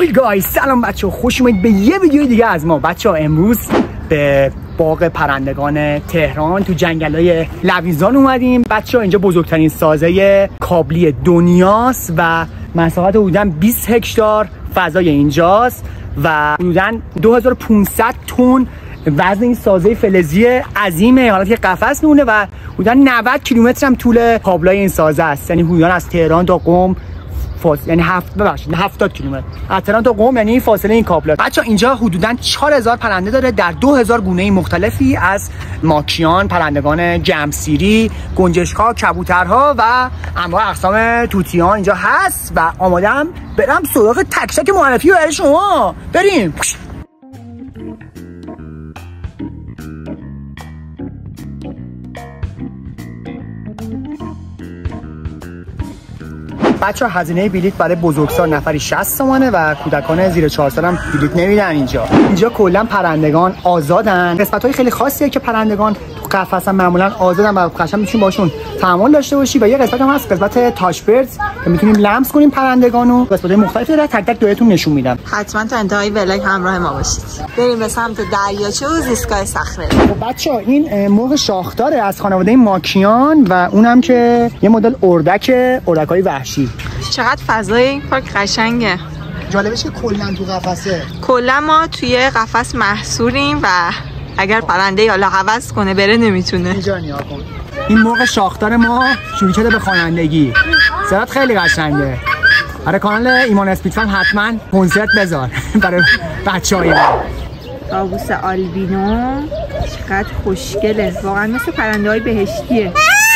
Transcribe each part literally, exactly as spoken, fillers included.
هی گایز، سلام بچه ها، خوش اومدید به یه ویدیو دیگه از ما. بچه ها امروز به باغ پرندگان تهران تو جنگلای لویزان اومدیم. بچه ها اینجا بزرگترین سازه کابلی دنیاست و مساحت حدوداً بیست هکتار فضای اینجاست و حدوداً دو هزار و پانصد تن وزن این سازه فلزی عظیمه، حالت که قفس میمونه و حدوداً نود کیلومتر هم طول کابلای این سازه است. یعنی حدوداً از تهران تا قم فاصله، یعنی هفت ببخشید هفتاد کیلومتر از تهران تا قم، یعنی فاصله این کابل. بچا اینجا حدوداً چهار هزار پرنده داره در دو هزار گونه مختلفی از ماکیان، پرندگان جمع‌سیری، گنجشک‌ها، کبوترها و انواع اقسام توتیان اینجا هست و آماده‌ام برم سراغ تک تک معرفی برای شما. بریم. بچه ها هزینه بلیت برای بزرگسال نفری شصت تومانه و کودکان زیر چهار سال هم بلیت نمیدن. اینجا اینجا کلا پرندگان آزادن. قسمت های خیلی خاصیه که پرندگان تو قفسن معمولا آزادن و قشنگ میتونیم باشون تعامل داشته باشی و یه قسمت هم هست قسمت تاچ بردز که میتونیم لمس کنیم پرندگانو. قسمت‌های مختلفی داره، تک تک بهتون نشون میدم. حتما تا انتهای ولاگ همراه ما باشید. بریم به سمت دریاچه و زیستگاه صخره. خب بچه‌ها این مرغ شاخداره از خانواده ماکیان و اونم که یه مدل اردک، اردک‌های وحشی. چقدر فضای این پارک قشنگه. جالبش که کلا تو قفسه. کلا ما توی قفس محصوریم و اگر پرنده حالا هوس کنه بره نمیتونه. اینجا نیا کن. این مرغ شاخدار ما شروع شده به خوانندگی. صدات خیلی قشنگه. برای کانال ایمان اسپیدفن حتما کنسرت بذار برای بچه‌های ما. طاووس آلبینو چقدر خوشگله، واقعا مثل پرنده‌های بهشتیه.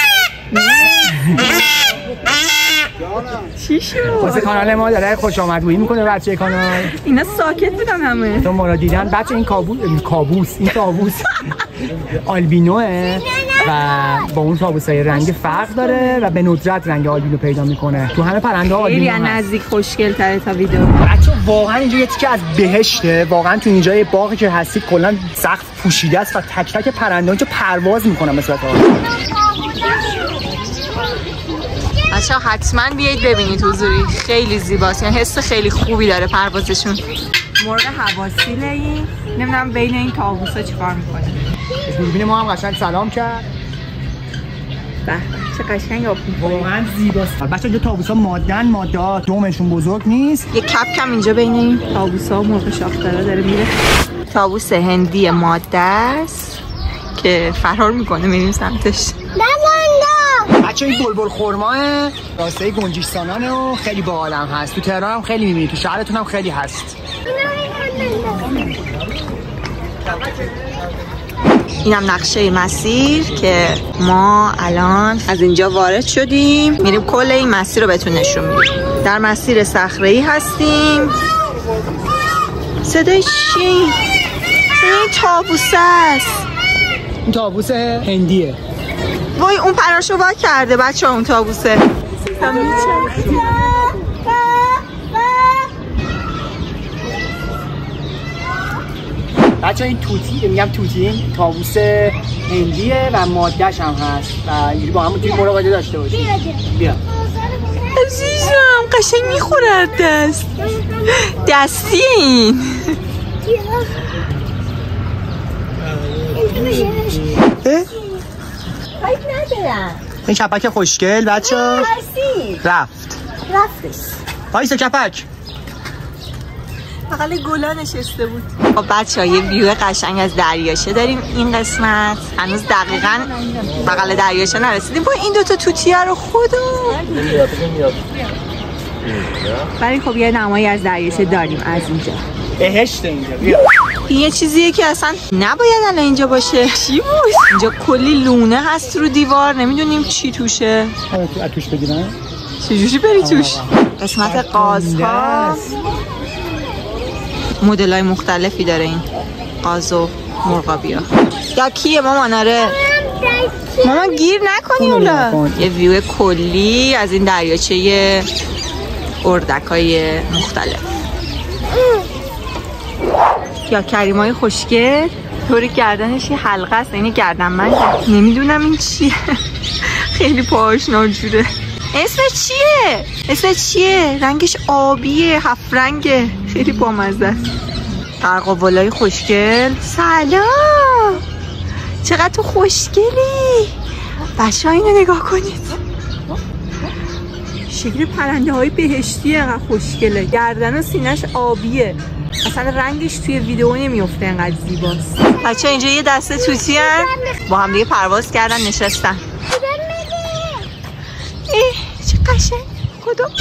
چی شد؟ واسه کانال ما داره خوش آمدگویی میکنه بچه کانال. اینا ساکت بودن همه. تو ما رو دیدن بچه. این کابوس کابوس این طاووس آلبینوه و با اون طاووسای رنگ فرق داره و به ندرت رنگ آلبینو پیدا میکنه. تو همه پرنده ها آلبینو خیلی نزدیک خوشگل تره تا ویدیو. بچه واقعا اینجا یه تیکه از بهشته. واقعا تو اینجا یه باغی که هستید کلا سقف پوشیده است و تک تک پرنده اینجا پرواز میکنن مثلا. بچه ها حتما بیایید ببینید حضوری، خیلی زیباست، یعنی حس خیلی خوبی داره پروازشون. مرغ حواسیله این، نمیدونم بین این طاووسا چیکار میکنه. دوربین ما هم قشنگ سلام کرد. به چه قشنگ آب واقعا زیباست. بچه اینجا طاووسا مادن ماده دومشون بزرگ نیست. یه کپکم اینجا بین این طاووسا و مرغ شاخدارا داره میره. طاووس هندی ماده است که فرار میکنه، میریم سمتش. بچه این بلبل خرما راسته گنجشکانانه و خیلی باحالم هست. تو تهران هم خیلی میبینید، تو شهرتون هم خیلی هست. اینم نقشه مسیر که ما الان از اینجا وارد شدیم، میریم کل این مسیر رو بهتون نشون میدیم. در مسیر صخره‌ای هستیم. صدای چی؟ این طاووس است. این طاووس هندیه. وای اون پراشو وا کرده بچه ها، اون طاووسه. بچه این توتی، میگم توتی، این طاووس هندیه و مادهش هم هست و اینجوری با هم توی مراقبه داشته باشید. بیا عزیزم قشنگ میخوره دست دستی این. خواهید ندارم. این کپک خوشگل بچه ها رفت رفتش. بایسته کپک بغل گلا نشسته بود. خب بچه ها یه ویو قشنگ از دریاچه داریم این قسمت. هنوز دقیقا بغل دریاچه نرسیدیم. با این دوتا توتیه رو خودم ولی خب یه نمایی از دریاچه داریم از اینجا. بهشت اینجا. بیا این یه چیزیه که اصلا نباید الان اینجا باشه. چی بود؟ اینجا کلی لونه هست رو دیوار، نمیدونیم چی توشه. از توش بگیرن؟ چجوری بری توش؟ قسمت قازها مدل های مختلفی داره این قاز و مرغابیا. یا کیه مامان؟ آره مامان گیر نکنی اولا. یه ویو کلی از این دریاچه اردک های مختلف. یا کریمای خوشگل طوری گردنش یه حلقه است، این گردن من نمیدونم این چیه. خیلی پاهاش ناجوره. اسم چیه؟ اسم چیه؟ رنگش آبیه، هفت رنگه. خیلی بامزه است. قرقاولای خوشگل. سلام، چقدر تو خوشگلی. بچه ها اینو نگاه کنید، شکل پرنده های بهشتی اینقدر خوشگله. گردن و سینش آبیه، اصلا رنگش توی ویدیو نمیفته، اینقدر زیباست. بچه اینجا یه دسته توتی هن با هم دیگه پرواز کردن نشستن. ای چه قشنگ. کدوم؟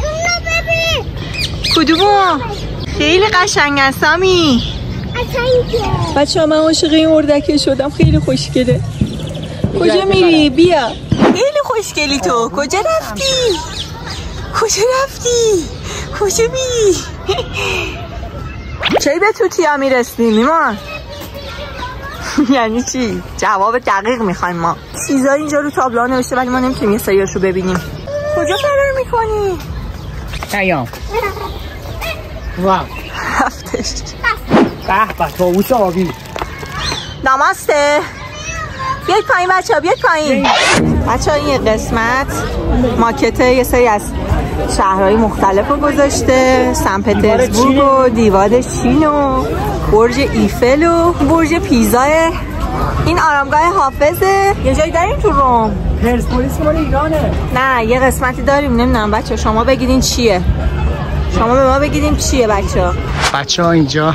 کدومو؟ خیلی قشنگ است سامی. بچه ها من عاشق این اردکه شدم، خیلی خوشگله. کجا میری؟ بیا. خیلی خوشگلی تو. کجا رفتی؟ کجا رفتی؟ کجا میری؟ چی به توتیا میرسیم میمان؟ یعنی چی؟ جواب دقیق میخوایم ما. چیزا اینجا رو تابلوها نوشته ولی ما نمیتونیم یه سریاشو ببینیم. کجا فرار میکنی؟ قیام. واو. رفتش. به به طاووس آبی. نماسته. بیاید پایین بچه ها، بیاید پایین. بچه ها این قسمت ماکت یه سری از شهرهای مختلف رو گذاشته. سن پترزبورگ و دیوار چین و برج ایفل و برج پیزا. این آرامگاه حافظه. یه جایی داریم تو روم. پرسپولیس مال ایرانه. نه یه قسمتی داریم، نمیدونم بچه ها شما بگیدین چیه. شما به ما بگیدیم چیه بچه ها. بچه ها اینجا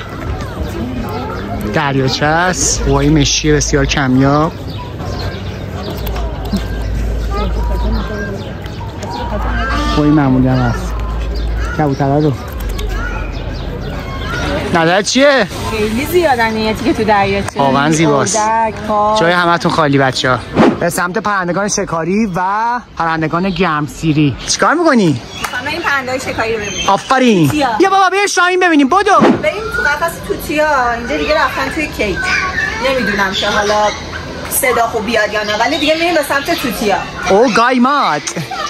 دریاچه است، وای مشی بسیار کمیاب. وای معمولی هم هست. کبوترها رو نظر چیه؟ خیلی زیادن نیتی که تو دریاچه. واقعا زیباست. جای همتون خالی بچه ها. به سمت پرندگان شکاری و پرندگان گرمسیری. چیکار میکنی؟ همه این پرنده‌های شکاری رو ببینیم. آفرین. بیا بابا بیا شاهین ببینیم. بدو بریم تو قفس توتیا. اینجا دیگه رفتن توی کیت. نمیدونم که حالا صدا خوب بیاد یا نه، ولی دیگه میریم به سمت توتیا. او گایمات.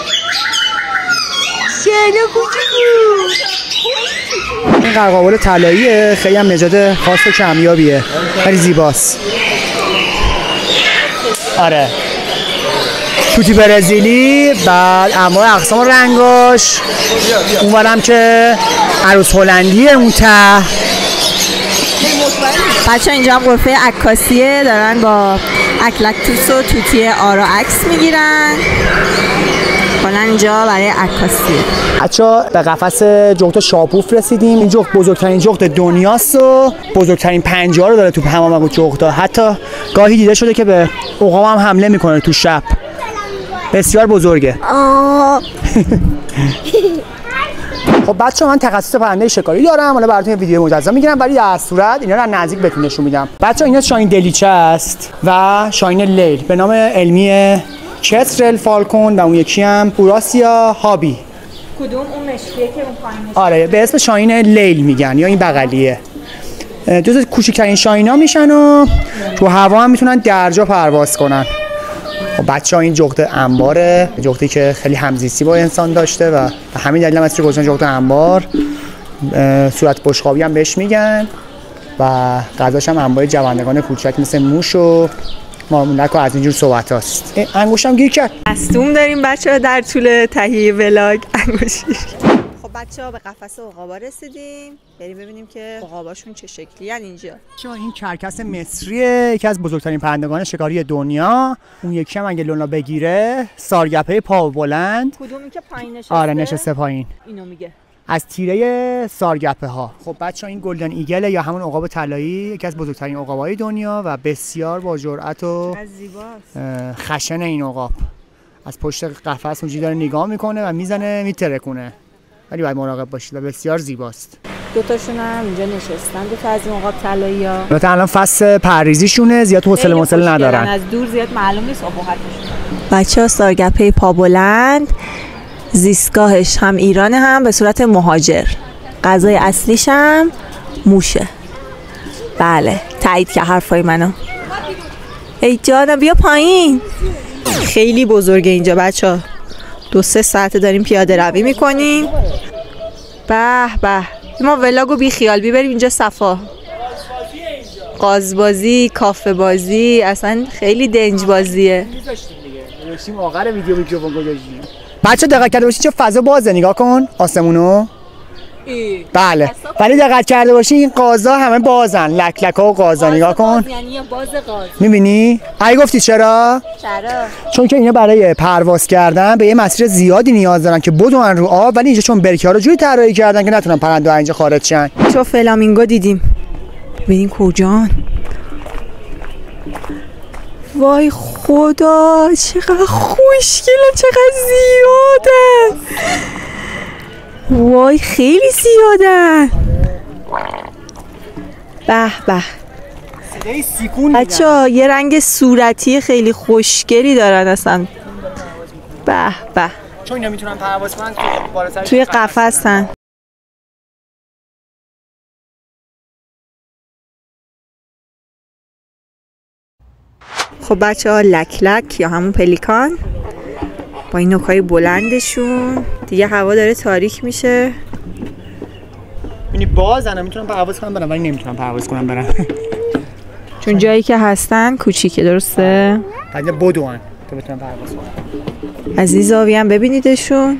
شنو کوچولو. این قرقاول طلاییه، خیلی هم نژاد خاص و کمیابیه. خیلی زیباست. آره. توتی برزیلی، بعد انواع اقسام رنگاش. اونورم که عروس هلندیه اون ته. بچه اینجا هم غرفه عکاسیه، دارن با اکلکتوس و توتی آرا عکس میگیرن. حالا اینجا برای عکاسیه. بچه‌ها به قفس جغد شاپوف رسیدیم. این جغد بزرگترین جغد دنیاست و بزرگترین پنجه رو داره تو تمام جغدها. حتی گاهی دیده شده که به عقاب هم حمله میکنه تو شب. بسیار بزرگه. خب بچه‌ها من تخصص پرنده شکاری دارم، حالا براتون ویدیو مجزا میگیرم ولی در صورت اینا رو نزدیک بهتون نشون میدم. بچه‌ها اینا شاهین دلیچه است و شاهین لیل به نام علمی کترل فالکون و اون یکی هم اوراسیا هابی. کدوم اون مشکیه که اون پایینش؟ آره به اسم شاهین لیل میگن یا این بغلیه. جز کوچکترین شاهینا میشن و تو هوا هم میتونن درجا پرواز کنن. خب بچه‌ها این جغد انباره، جغدی که خیلی همزیستی با انسان داشته و به همین دلیل هم اسمش گذاشتن جغد انبار. صورت بشقابی هم بهش میگن و غذاش هم انواع جوندگان کوچک مثل موش و مارمولک و از اینجور صحبت هست. انگوشم گیر کرد. مصدوم داریم بچه‌ها در طول تهیه ولاگ انگوشی. خب بچه‌ها به قفس عقابا رسیدیم. بریم ببینیم که عقاباشون چه شکلی ان اینجا. چون این کرکس مصریه، یکی از بزرگترین پرندگان شکاری دنیا. اون یکی هم اگه لونا بگیره سارگپه پا بلند. کدومی که پایین نشسته؟ آره نشسته پایین. اینو میگه. از تیره سارگپه ها. خب بچه‌ها این گلدن ایگل یا همون عقاب طلایی یکی از بزرگترین عقابای دنیا و بسیار با جرأت و خشن این عقاب. از پشت قفس اونجوری داره نگاه میکنه و میزنه میترکونه. ولی باید مراقب باشید و بسیار زیباست. دو تاشون هم اینجا نشستن، دو تا از این عقاب طلایی‌ها. البته الان فصل پریزیشونه، زیاد حوصله مسئله ندارن. از دور زیاد معلوم نیست ابهتشون. بچه‌ها سارگپه پا بلند زیستگاهش هم ایرانه هم به صورت مهاجر. غذای اصلیش هم موشه. بله تایید که حرفای منو. ای جانم بیا پایین. خیلی بزرگه اینجا بچه‌ها. دو سه ساعته داریم پیاده روی میکنیم. به به ما ولاگو بی خیال بی بریم اینجا صفا. قازبازی، کافه بازی، اصلا خیلی دنج بازیه. می‌ذاشتیم آخر ویدیو میکروفون گذاشتیم. بچه دقت کرده باشید چه فضا بازه، نگاه کن آسمونو. بله ولی دقت کرده باشی این قازا همه بازن، لک لک ها و قازا. نگاه کن یعنی باز قاز. میبینی؟ اگه گفتی چرا؟ چرا؟ چون که اینا برای پرواز کردن به یه مسیر زیادی نیاز دارن که بدون رو آب، ولی اینجا چون برکه ها رو جوری طراحی کردن که نتونن پرنده ها اینجا خارج شن. چون فلامینگو دیدیم. ببین کجان؟ وای خدا چقدر خوشگله، چقدر زیادن. وای خیلی زیادن. به به بچه‌ها یه رنگ صورتی خیلی خوشگلی دارن اصلا. به به چون اینا میتونن پرواز کنن توی قفسن. خب بچه ها لک لک یا همون پلیکان با این نوکای بلندشون دیگه هوا داره تاریک میشه. یعنی بازن میتونن پرواز کنن برن ولی نمیتونن پرواز کنن برن چون جایی که هستن کوچیکه. درسته؟ بعد بدون تا بتونن پرواز کنن. از این زاویه هم ببینیدشون.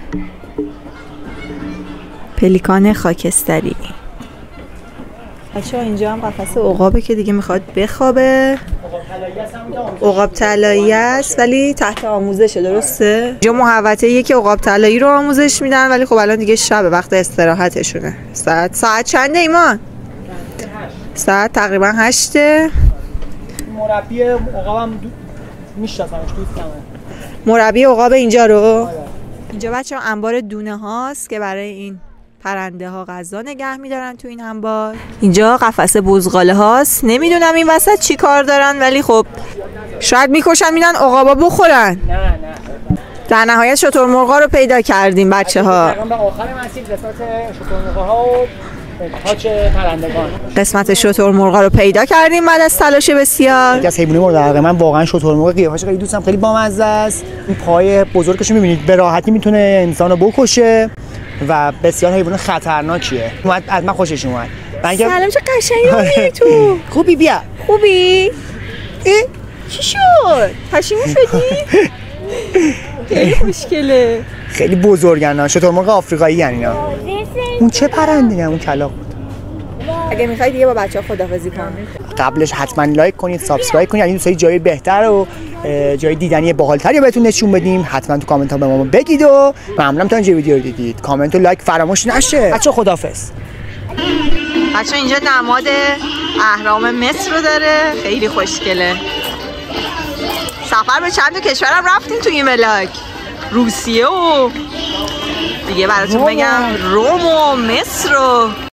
پلیکان خاکستری. بچه ها اینجا هم قفس عقابه که دیگه میخواد بخوابه. عقاب طلایی است ولی تحت آموزشه. درسته؟ اینجا محوطه یکی عقاب طلایی رو آموزش میدن ولی خب الان دیگه شب وقت استراحتشونه. ساعت ساعت چنده ایمان؟ ساعت تقریبا هشته. مربی عقابم میشناسمش، دوستمه. مربی عقاب اینجا رو؟ اینجا بچه ها انبار دونه هاست که برای این پرنده ها غذا نگه میدارن تو این انبار. اینجا قفسه بزغاله هاست. نمیدونم این وسط چی کار دارن ولی خب شاید میکشن میدن عقابا بخورن. نه نه. در نهایت شترمرغا رو پیدا کردیم بچه ها. به آخر مسیر قسمت شترمرغا ها و تاچ پرندگان. قسمت شترمرغا رو پیدا کردیم بعد از تلاش بسیار. یکی از حیوانات مورد علاقه من واقعا شترمرغ. قیافش خیلی دوستم، خیلی بامزه است. این پای بزرگش رو می‌بینید به راحتی میتونه انسانو بکشه و بسیار حیوان خطرناکیه. اومد از من خوشش اومد. سلام چه قشنگی میری تو. خوبی بیا. خوبی؟ ای چی شد؟ پشیمون شدی؟ خیلی خوشگله. خیلی بزرگن. شترمرغ آفریقایی ان اینا. اون چه پرنده؟ اون کلاغ بود. اگه میخوای دیگه با بچه‌ها خداحافظی کن. قبلش حتما لایک کنید، سابسکرایب کنید. یعنی دوستای جای بهتر و جای دیدنی باحال‌تری بهتون نشون بدیم. حتما تو کامنت ها به ما بگید و ممنونم تا اینجا ویدیو رو دیدید. کامنت و لایک فراموش نشه. بچه‌ها خداحافظ. بچه‌ها اینجا نماد اهرام مصر رو داره. خیلی خوشگله. سفر به چند تا کشورم رفتیم تو این ولاگ. روسیه و دیگه براتون بگم روم و مصر و